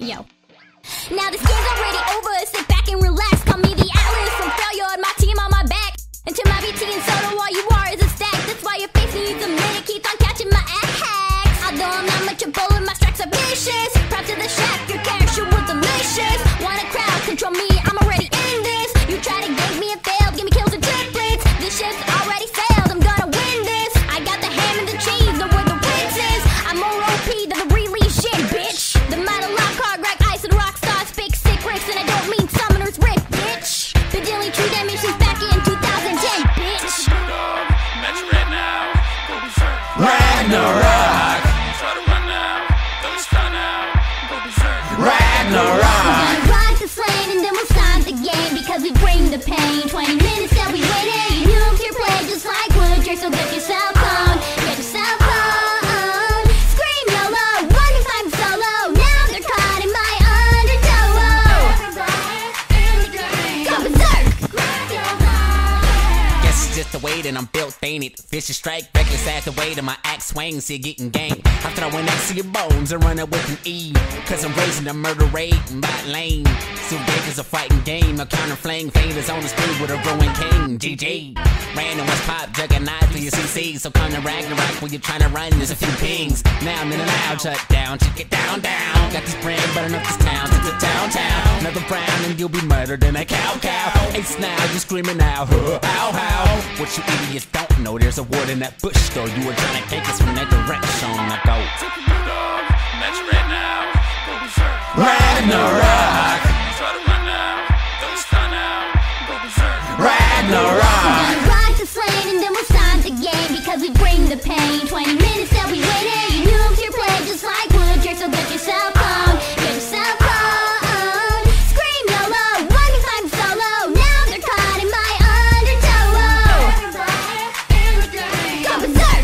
yo. Now this game's already over, sit back and relax. Call me the Atlas from failure, my team on my back. And to my BT and soda, all you are is a stack. That's why your face needs a minute, keeps on catching my hacks. Although I'm not much a bowler, my strikes are vicious. Props to the chef, your character was delicious. Want a crowd control me, I'm already in this. You try to gank me and failed, give me kills and triplets. This shit's already sailed, I'm gonna win this. I got the ham and the cheese, the word the princess. I'm more OP than the release shit, bitch. The model lock hard, rack ice and rock stars, big sick bricks, and I don't mean summoners rip, bitch. Been dealing true damage since back in 2010, bitch. Match right now, go berserk. Ragnarok. Try to run now, don't stun now, go berserk. Ragnarok. Gonna rock the flame and then we'll start the game because we bring the pain. 20 minutes that we waiting. You know your play just like wood, jerk, so get yourself on. Get yourself on. Scream YOLO, one if I'm solo. Now they're caught in my undertow. Go berserk. Guess it's just the way that I'm built, ain't it? Vicious strike, reckless at the way that my axe swings, see it getting gang. I'm throwing X to your bones and running with an E. Cause I'm raising the murder rate and bot lane. So big is a fighting game, no counter flame. Faders on the street with a ruined king. GG. Random West Pop, juggernaut for your CC. So come to Ragnarok when you're trying to run, there's a few pings. Now I'm in a loud shut down, check it down, down. Got this brand burning up this town, to the town. Another brown and you'll be murdered in a cow. Ace now, you screaming out, how? What you idiots don't know, there's a word in that bush store. You were trying to take us from that direction. I go. Match right now, go berserk. Ragnarok. Try to run now, don't stun now, go berserk. Ragnarok. Gonna rock the flame and then we'll start the game because we bring the pain. 20 minutes that we waiting. You know your play just like wood, jerk, so get yourself on. Get yourself on. Scream YOLO, one if I'm solo. Now they're caught in my undertow. Go berserk.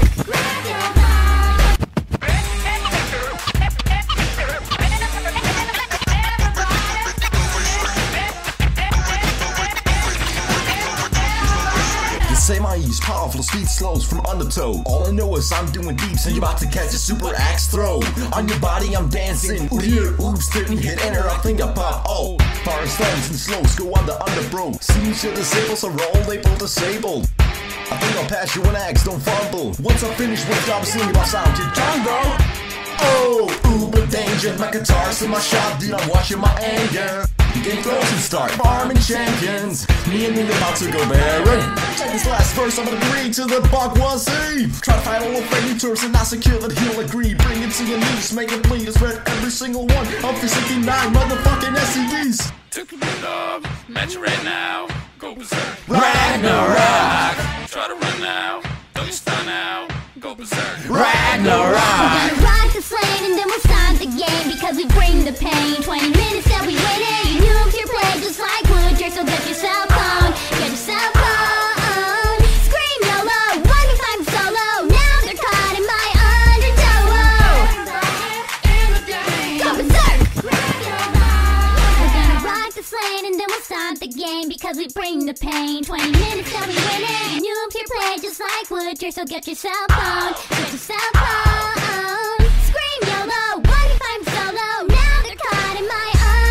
Say my E's, powerful speed slows from undertow. All I know is I'm doing deeps and you're about to catch a super axe throw. On your body I'm dancing, ooh yeah, oops, didn't hit enter, I think I pop. Oh, fire stones and slows go on the underbro. Seems you're disabled, so roll label disabled. I think I'll pass you an axe, don't fumble. Once I finish with job, singing my sound to jungle. Oh, UberDanger, my guitar's in my shop, dude, I'm watching my anger. Game close and start farming champions. Me and you about to go barren. Check this last verse, I'm gonna agree to the bug was Eve. Try to fight all the friendly terms and not secure that he'll agree. Bring it to your knees, make it bleed. It's read every single one of the 69 motherfucking SCDs. Match right now, go berserk. Ragnarok. Try to run now, don't stun now, go berserk. Ragnarok. Gonna rock the flame and then we'll start the game because we bring the pain. 20 minutes that we waiting. You know your play just like wood, jerk, so get yourself on. Get yourself on. Scream YOLO, one if I'm solo. Now they're caught in my undertow. Go berserk. We're gonna rock the flame and then we'll start the game because we bring the pain. 20 minutes that we waiting. You know your play just like wood, jerk, so get yourself on. Get yourself on. Scream YOLO, one if I'm solo. Now they're caught in my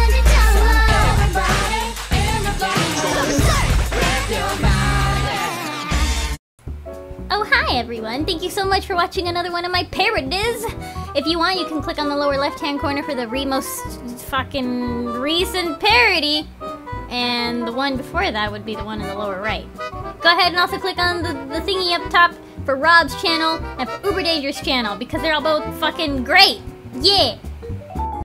Oh, hi everyone! Thank you so much for watching another one of my parodies! If you want, you can click on the lower left-hand corner for the most fucking recent parody. And the one before that would be the one in the lower right. Go ahead and also click on the thingy up top for Rawb's channel and for UberDanger's channel because they're all both fucking great! Yeah!